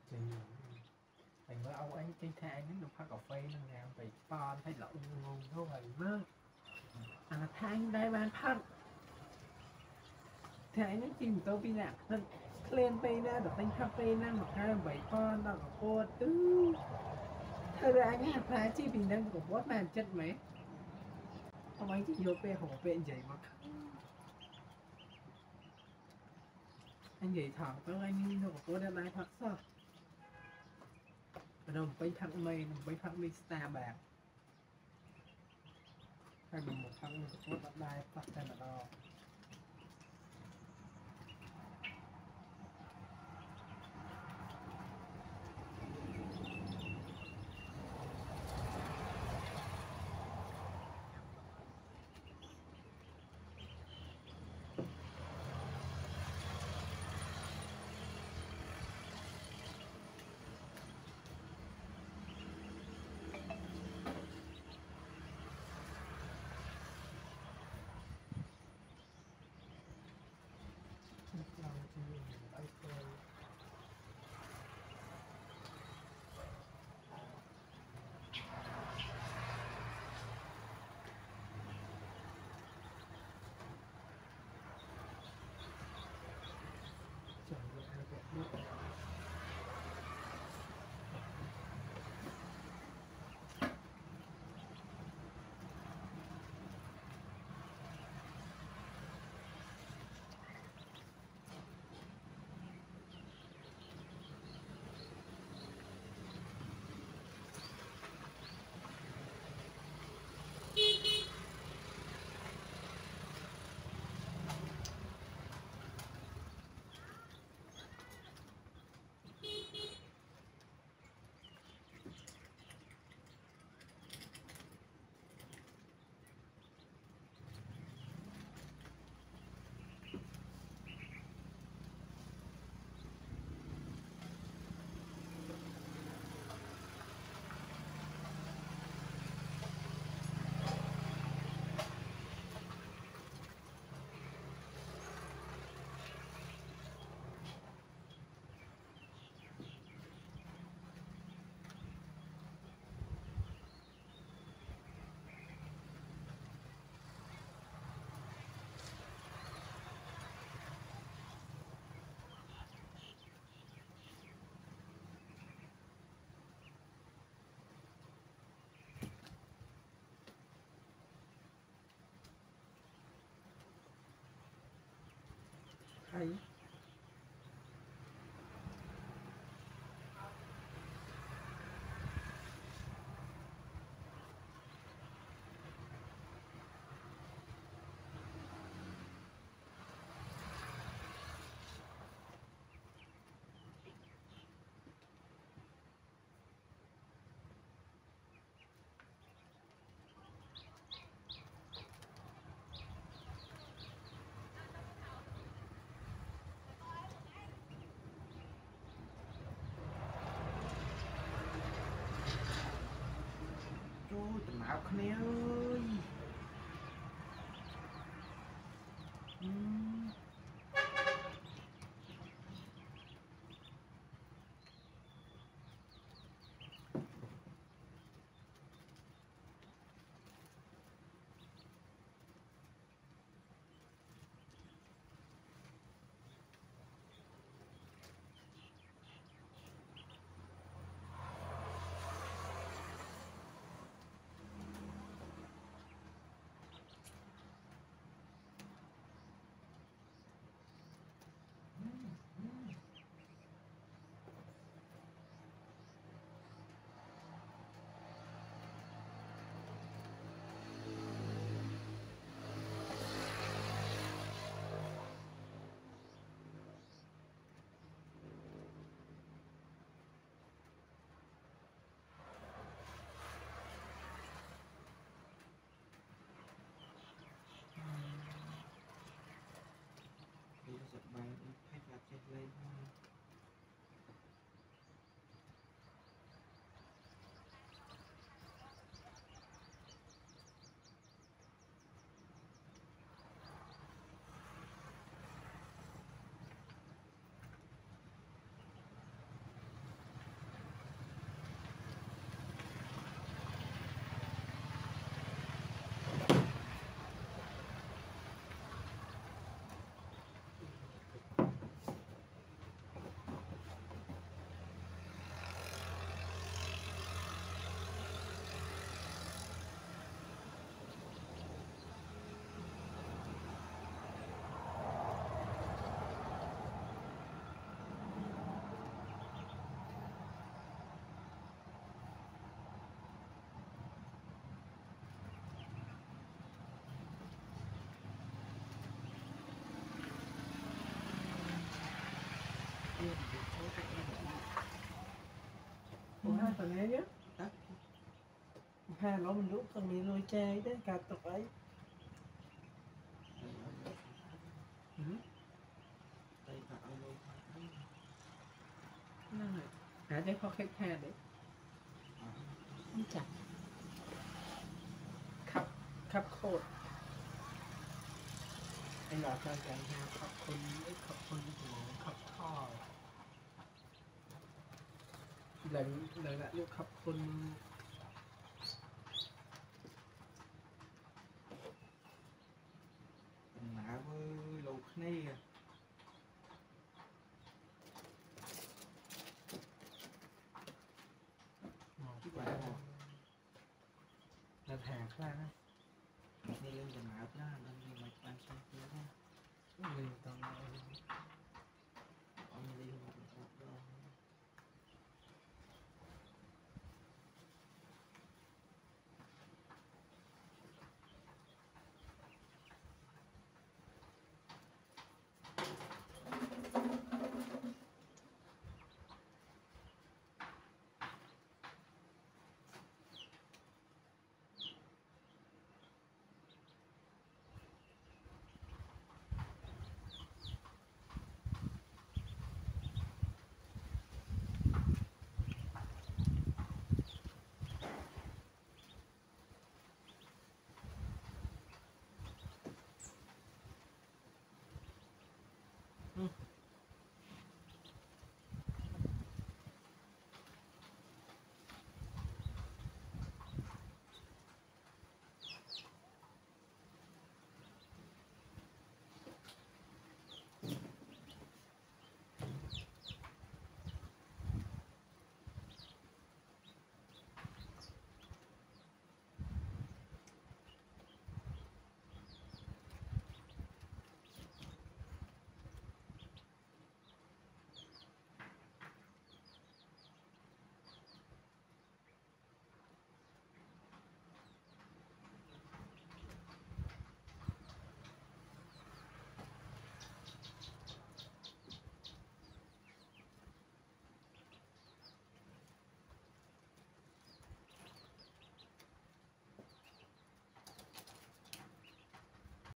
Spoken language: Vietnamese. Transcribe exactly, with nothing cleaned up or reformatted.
Trình mình với ông ấy trên thang đến được pha cà phê nâng nào bị con thấy lộn ngon thôi mơ à là thang đây bạn phát thế nó chìm tôi bị nè nên lên pe ra được tên cà phê năng một hai bảy con đó là cô tứ thật ra nhá phá chi vì năng của bốt màn chất mấy ông ấy chỉ vô pe hổ pe vậy mà anh vậy thẳng có anh như của cô đã lại thật sao rồi bay thằng mây bay thằng mây star bạc hay là một thằng một cô đã lại thật ra là đó lòng chỉ ai thôi chẳng được ai đẹp được hay trôi tầm áo khné ơi uhm. Yêu thì được số cách nó bỏ. Ủa hai phần ấy nhá. Hai nó mình lúc phần mình lôi chai đấy cả tục ấy. Ừ. Đây là ông lôi thôi. Năng này. Hả đấy khó khách hàng đấy. Không chặt. Khắp khắp khổ. Anh nói cho cái nhà khắp khôn ấy khắp khôn của khắp kho. Lần lần lại lúc khắp khôn. Má với lô khné. Chứ bà nào. Lần hàng ra đó. Nên lên cho má ra. Nên lên mạch bàn sang phía ra. Mình tao